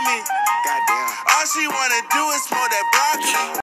me. Goddamn. All she wanna do is smoke that broccoli.